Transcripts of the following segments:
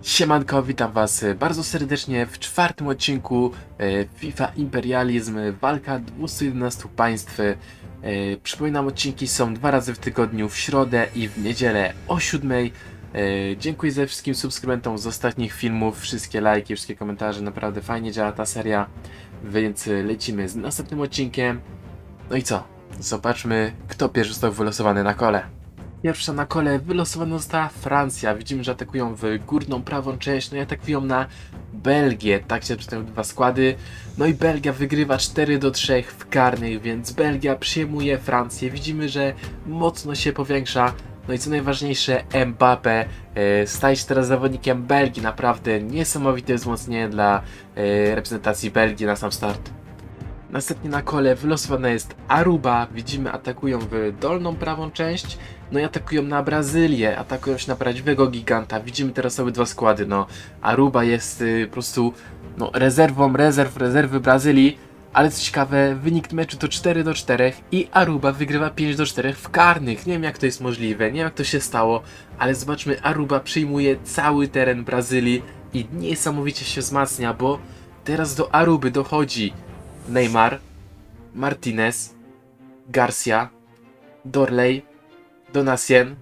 Siemanko, witam was bardzo serdecznie w czwartym odcinku FIFA Imperializm, walka 211 państw. Przypominam, odcinki są 2 razy w tygodniu, w środę i w niedzielę o 7. Dziękuję ze wszystkim subskrybentom z ostatnich filmów, wszystkie lajki, wszystkie komentarze, naprawdę fajnie działa ta seria, więc lecimy z następnym odcinkiem. No i co? Zobaczmy, kto pierwszy został wylosowany na kole. Pierwsza na kole wylosowana została Francja. Widzimy, że atakują w górną prawą część, no i atakują na Belgię. Tak się przedstawiają dwa składy. No i Belgia wygrywa 4-3 w karnych, więc Belgia przyjmuje Francję. Widzimy, że mocno się powiększa. No i co najważniejsze, Mbappé staje się teraz zawodnikiem Belgii. Naprawdę niesamowite wzmocnienie dla reprezentacji Belgii na sam start. Następnie na kole wylosowana jest Aruba. Widzimy, atakują w dolną prawą część. No i atakują na Brazylię. Atakują się na prawdziwego giganta. Widzimy teraz obydwa składy. No, Aruba jest po prostu rezerwą rezerwy Brazylii. Ale co ciekawe, wynik meczu to 4-4 i Aruba wygrywa 5-4 w karnych. Nie wiem, jak to jest możliwe, nie wiem, jak to się stało, ale zobaczmy, Aruba przyjmuje cały teren Brazylii i niesamowicie się wzmacnia, bo teraz do Aruby dochodzi Neymar, Martinez, Garcia, Dorley, Donacien,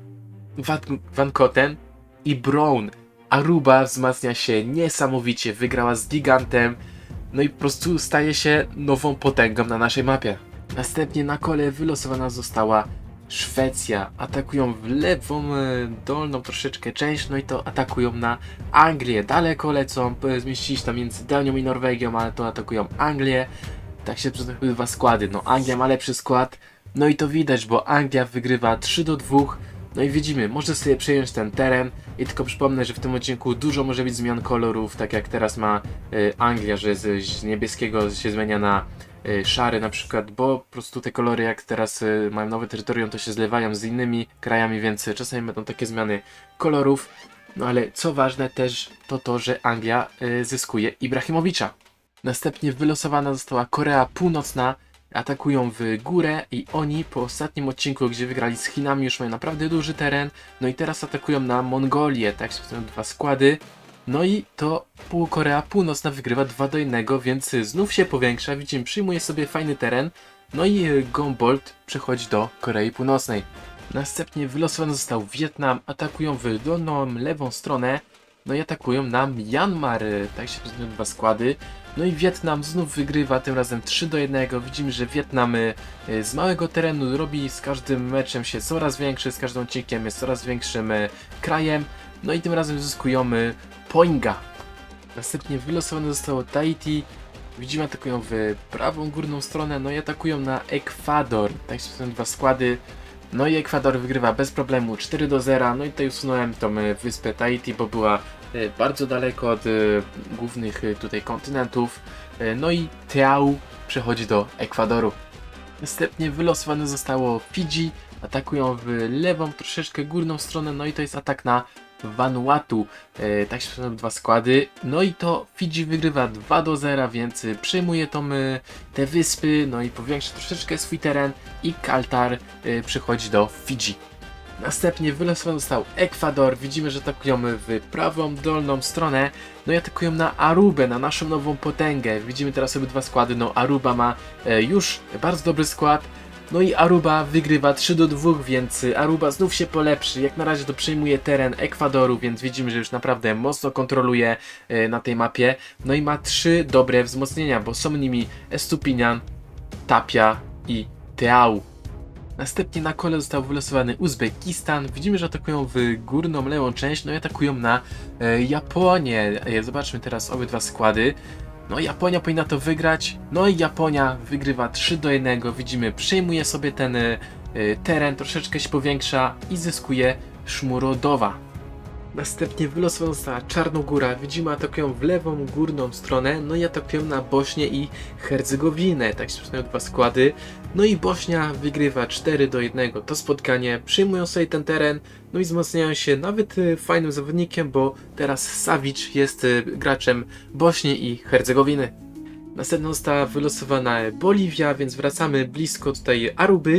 Van Koten i Brown. Aruba wzmacnia się niesamowicie, wygrała z gigantem, no i po prostu staje się nową potęgą na naszej mapie. Następnie na kole wylosowana została Szwecja. Atakują w lewą, dolną troszeczkę część, no i to atakują na Anglię. Daleko lecą, zmieścili się tam między Danią i Norwegią, ale to atakują Anglię. Tak się przedstawiły dwa składy. No, Anglia ma lepszy skład, no i to widać, bo Anglia wygrywa 3-2. No i widzimy, może sobie przejąć ten teren. I tylko przypomnę, że w tym odcinku dużo może być zmian kolorów, tak jak teraz ma Anglia, że z niebieskiego się zmienia na szary na przykład, bo po prostu te kolory, jak teraz mają nowe terytorium, to się zlewają z innymi krajami, więc czasami będą takie zmiany kolorów. No ale co ważne też to, że Anglia zyskuje Ibrahimowicza. Następnie wylosowana została Korea Północna. Atakują w górę i oni po ostatnim odcinku, gdzie wygrali z Chinami, już mają naprawdę duży teren. No i teraz atakują na Mongolię, tak się są dwa składy. No i to Korea Północna wygrywa 2-1, więc znów się powiększa. Widzimy, przyjmuje sobie fajny teren. No i Gombold przechodzi do Korei Północnej. Następnie wylosowany został Wietnam. Atakują w dolną lewą stronę. No i atakują na Myanmar, tak się prezentują dwa składy. No i Wietnam znów wygrywa, tym razem 3-1. Widzimy, że Wietnam z małego terenu robi z każdym meczem się coraz większy, z każdym odcinkiem jest coraz większym krajem. No i tym razem zyskują Poinga. Następnie wylosowane zostało Tahiti. Widzimy, atakują w prawą górną stronę, no i atakują na Ekwador. Tak się prezentują dwa składy. No i Ekwador wygrywa bez problemu 4-0. No i tutaj usunąłem tą wyspę Tahiti, bo była bardzo daleko od głównych tutaj kontynentów. No i Teau przechodzi do Ekwadoru. Następnie wylosowane zostało Fidżi. Atakują w lewą troszeczkę górną stronę. No i to jest atak na Vanuatu. Tak się przedstawiają dwa składy. No i to Fidżi wygrywa 2-0, więc przejmuje te wyspy. No i powiększa troszeczkę swój teren. I Kaltar przychodzi do Fidżi. Następnie wylosowany został Ekwador. Widzimy, że atakują w prawą dolną stronę. No i atakują na Arubę, na naszą nową potęgę. Widzimy teraz obydwa składy. No, Aruba ma już bardzo dobry skład. No i Aruba wygrywa 3-2, więc Aruba znów się polepszy. Jak na razie to przejmuje teren Ekwadoru, więc widzimy, że już naprawdę mocno kontroluje na tej mapie. No i ma 3 dobre wzmocnienia, bo są nimi Estupinian, Tapia i Teau. Następnie na kole został wylosowany Uzbekistan. Widzimy, że atakują w górną lewą część, no i atakują na Japonię. Zobaczmy teraz obydwa składy. No Japonia powinna to wygrać. No i Japonia wygrywa 3-1. Widzimy, przejmuje sobie ten teren, troszeczkę się powiększa i zyskuje Szmurodowa. Następnie wylosowana została Czarnogóra. Widzimy, atakują w lewą górną stronę, no i atakują na Bośnię i Hercegowinę. Tak się przedstawiają dwa składy. No i Bośnia wygrywa 4-1 to spotkanie, przyjmują sobie ten teren, no i wzmacniają się nawet fajnym zawodnikiem, bo teraz Savic jest graczem Bośni i Hercegowiny. Następnie została wylosowana Boliwia, więc wracamy blisko tutaj Aruby,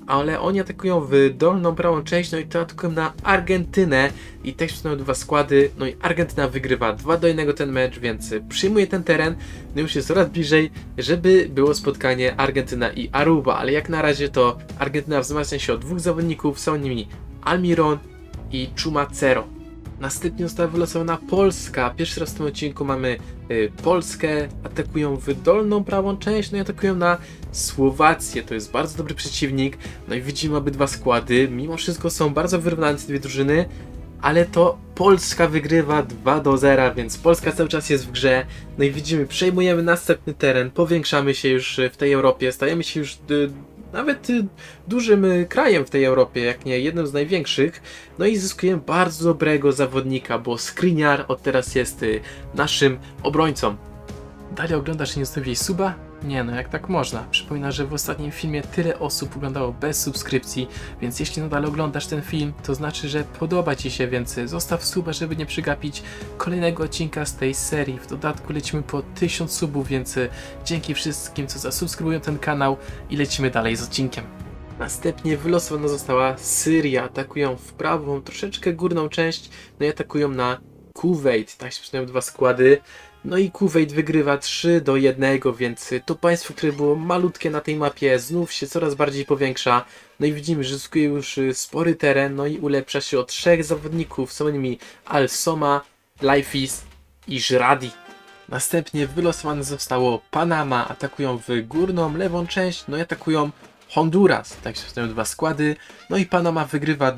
ale oni atakują w dolną prawą część, no i to atakują na Argentynę i też są dwa składy, no i Argentyna wygrywa 2-1 ten mecz, więc przyjmuje ten teren, no już jest coraz bliżej, żeby było spotkanie Argentyna i Aruba, ale jak na razie to Argentyna wzmacnia się o dwóch zawodników, są nimi Almiron i Chumacero. Następnie została wylosowana Polska. Pierwszy raz w tym odcinku mamy Polskę. Atakują w dolną prawą część, no i atakują na Słowację. To jest bardzo dobry przeciwnik. No i widzimy obydwa składy. Mimo wszystko są bardzo wyrównane te dwie drużyny, ale to Polska wygrywa 2-0, więc Polska cały czas jest w grze. No i widzimy, przejmujemy następny teren, powiększamy się już w tej Europie, stajemy się już nawet dużym krajem w tej Europie, jak nie jednym z największych. No i zyskujemy bardzo dobrego zawodnika, bo Skriniar od teraz jest naszym obrońcą. Dalej oglądasz i nie zostawiłeś suba? Nie no, jak tak można? Przypominam, że w ostatnim filmie tyle osób oglądało bez subskrypcji, więc jeśli nadal oglądasz ten film, to znaczy, że podoba Ci się, więc zostaw suba, żeby nie przegapić kolejnego odcinka z tej serii. W dodatku lecimy po 1000 subów, więc dzięki wszystkim, co zasubskrybują ten kanał i lecimy dalej z odcinkiem. Następnie wylosowana została Syria. Atakują w prawą, troszeczkę górną część, no i atakują na Kuwejt. Tak się przyczyniają dwa składy. No i Kuwejt wygrywa 3-1, więc to państwo, które było malutkie na tej mapie, znów się coraz bardziej powiększa. No i widzimy, że zyskuje już spory teren, no i ulepsza się o 3 zawodników. Są nimi Al-Soma, Laifis i Żradi. Następnie wylosowane zostało Panama. Atakują w górną, lewą część, no i atakują Honduras. Tak się wstają dwa składy. No i Panama wygrywa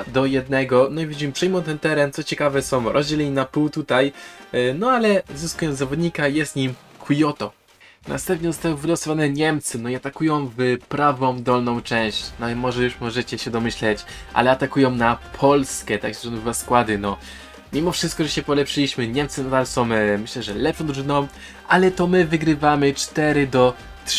2-1. No i widzimy, przejmą ten teren. Co ciekawe, są rozdzieleni na pół tutaj. No ale zyskują zawodnika, jest nim Kyoto. Następnie zostały wylosowane Niemcy. No i atakują w prawą dolną część. No i może już możecie się domyśleć, ale atakują na Polskę. Tak się wstają dwa składy. No. Mimo wszystko, że się polepszyliśmy, Niemcy nadal są, myślę, że lepszą drużyną, ale to my wygrywamy 4-3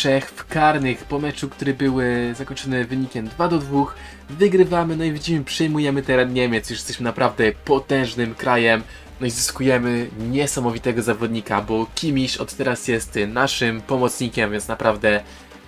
w karnych. Po meczu, który był zakończony wynikiem 2-2, wygrywamy, no i widzimy, przejmujemy teren Niemiec. Już jesteśmy naprawdę potężnym krajem, no i zyskujemy niesamowitego zawodnika, bo Kimmich od teraz jest naszym pomocnikiem, więc naprawdę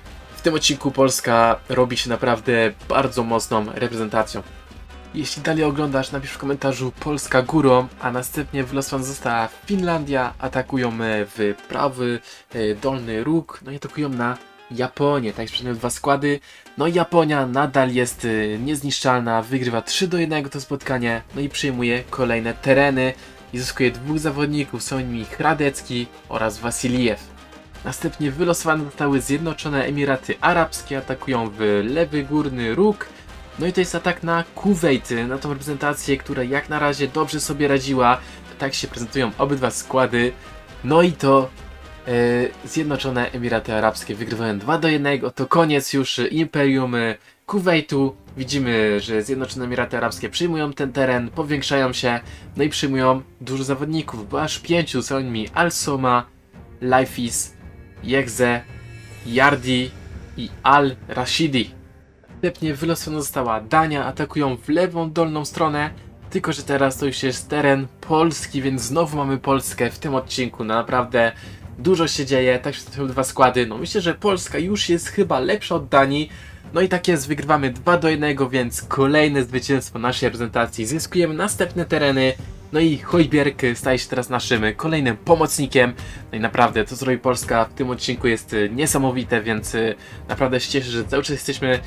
w tym odcinku Polska robi się naprawdę bardzo mocną reprezentacją. Jeśli dalej oglądasz, napisz w komentarzu Polska górą, a następnie wylosowana została Finlandia. Atakują w prawy dolny róg, no i atakują na Japonię. Tak przynajmniej dwa składy. No i Japonia nadal jest niezniszczalna, wygrywa 3-1 to spotkanie, no i przyjmuje kolejne tereny i zyskuje dwóch zawodników, są nimi Hradecki oraz Wasilijew. Następnie wylosowane zostały Zjednoczone Emiraty Arabskie, atakują w lewy górny róg. No i to jest atak na Kuwejt, na tą reprezentację, która jak na razie dobrze sobie radziła. Tak się prezentują obydwa składy. No i to Zjednoczone Emiraty Arabskie wygrywają 2-1. To koniec już Imperium Kuwejtu. Widzimy, że Zjednoczone Emiraty Arabskie przyjmują ten teren, powiększają się, no i przyjmują dużo zawodników, bo aż 5 są nimi Al-Soma, Laifis, Yegze, Yardi i Al-Rashidi. Następnie wylosowana została Dania, atakują w lewą dolną stronę, tylko że teraz to już jest teren Polski, więc znowu mamy Polskę w tym odcinku. No naprawdę dużo się dzieje, tak się są dwa składy. No myślę, że Polska już jest chyba lepsza od Danii. No i tak jest, wygrywamy 2-1, więc kolejne zwycięstwo naszej reprezentacji. Zyskujemy następne tereny. No i Hojbjerg staje się teraz naszym kolejnym pomocnikiem. No i naprawdę to, co robi Polska w tym odcinku, jest niesamowite, więc naprawdę się cieszę, że cały czas jesteśmy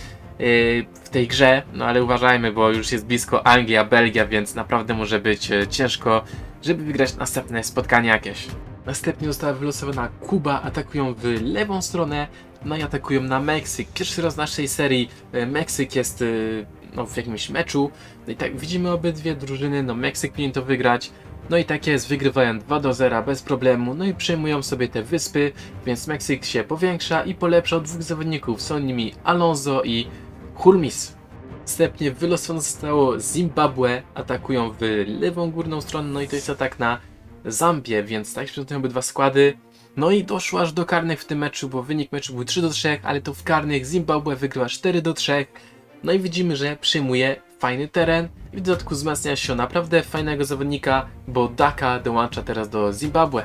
w tej grze, no ale uważajmy, bo już jest blisko Anglia, Belgia, więc naprawdę może być ciężko, żeby wygrać następne spotkanie jakieś. Następnie została wylosowana Kuba, atakują w lewą stronę, no i atakują na Meksyk. Pierwszy raz w naszej serii Meksyk jest no, w jakimś meczu, no i tak widzimy obydwie drużyny, no Meksyk powinien to wygrać. No i tak jest, wygrywają 2-0 bez problemu, no i przejmują sobie te wyspy, więc Meksyk się powiększa i polepsza o dwóch zawodników, są nimi Alonso i Hulmis. Następnie wylosowane zostało Zimbabwe, atakują w lewą górną stronę, no i to jest atak na Zambię, więc tak się prezentują obydwa składy. No i doszło aż do karnych w tym meczu, bo wynik meczu był 3-3, ale to w karnych Zimbabwe wygrywa 4-3. No i widzimy, że przyjmuje fajny teren i w dodatku wzmacnia się naprawdę fajnego zawodnika, bo Daka dołącza teraz do Zimbabwe.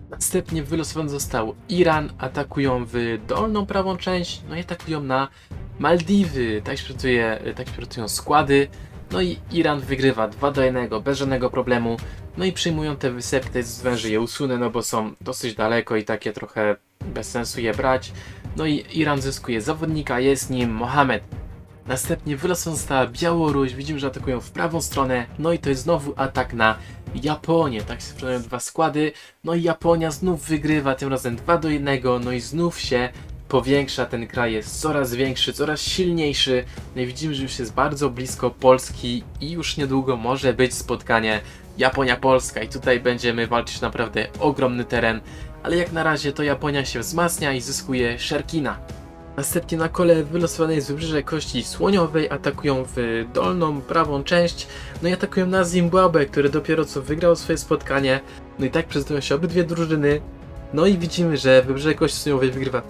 Następnie wylosowany został Iran, atakują w dolną prawą część, no i atakują na Maldiwy, tak środkują składy. No i Iran wygrywa 2-1 bez żadnego problemu. No i przyjmują te wysypy, te zwęży je usunę, no bo są dosyć daleko i takie trochę bez sensu je brać. No i Iran zyskuje zawodnika, jest nim Mohamed. Następnie wylosowana została Białoruś, widzimy, że atakują w prawą stronę. No i to jest znowu atak na Japonię, tak się sprzedają dwa składy. No i Japonia znów wygrywa, tym razem 2-1, no i znów się powiększa, ten kraj jest coraz większy, coraz silniejszy. No i widzimy, że już jest bardzo blisko Polski i już niedługo może być spotkanie Japonia-Polska i tutaj będziemy walczyć naprawdę ogromny teren, ale jak na razie to Japonia się wzmacnia i zyskuje Sherkina. Następnie na kole wylosowane jest wybrzeże Kości Słoniowej, atakują w dolną prawą część, no i atakują na Zimbabwe, które dopiero co wygrało swoje spotkanie. No i tak prezentują się obydwie drużyny. No i widzimy, że wybrzeże Kości Słoniowej wygrywa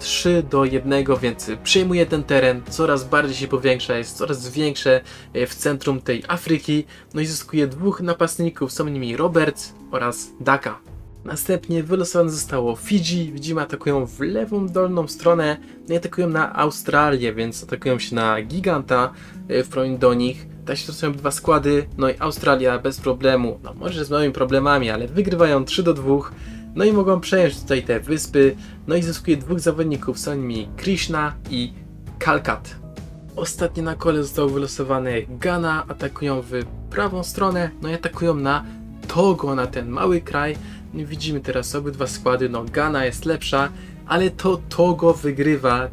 3-1, więc przejmuje ten teren, coraz bardziej się powiększa, jest coraz większe w centrum tej Afryki. No i zyskuje dwóch napastników, są nimi Roberts oraz Daka. Następnie wylosowane zostało Fidżi, widzimy atakują w lewą dolną stronę, no i atakują na Australię, więc atakują się na giganta w promieniu do nich. Tak się stosują dwa składy, no i Australia bez problemu, no może z małymi problemami, ale wygrywają 3-2. No i mogą przejąć tutaj te wyspy, no i zyskuje dwóch zawodników, są nimi Krishna i Kalkat. Ostatnie na kole zostało wylosowane Ghana, atakują w prawą stronę, no i atakują na Togo, na ten mały kraj. No widzimy teraz obydwa składy, no Ghana jest lepsza, ale to Togo wygrywa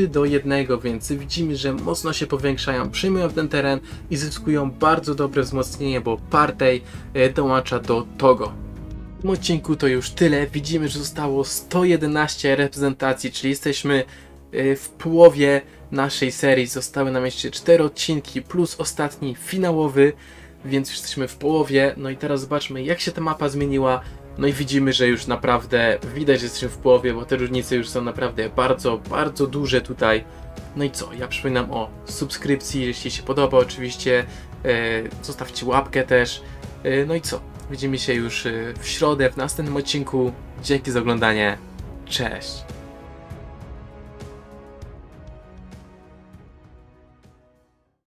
3-1, więc widzimy, że mocno się powiększają, przyjmują ten teren i zyskują bardzo dobre wzmocnienie, bo Partey dołącza do Togo. W tym odcinku to już tyle, widzimy, że zostało 111 reprezentacji, czyli jesteśmy w połowie naszej serii, zostały nam jeszcze 4 odcinki plus ostatni finałowy, więc już jesteśmy w połowie. No i teraz zobaczmy, jak się ta mapa zmieniła. No i widzimy, że już naprawdę widać, że jesteśmy w połowie, bo te różnice już są naprawdę bardzo, bardzo duże tutaj. No i co? Ja przypominam o subskrypcji, jeśli się podoba oczywiście, zostawcie łapkę też. No i co? Widzimy się już w środę w następnym odcinku. Dzięki za oglądanie. Cześć!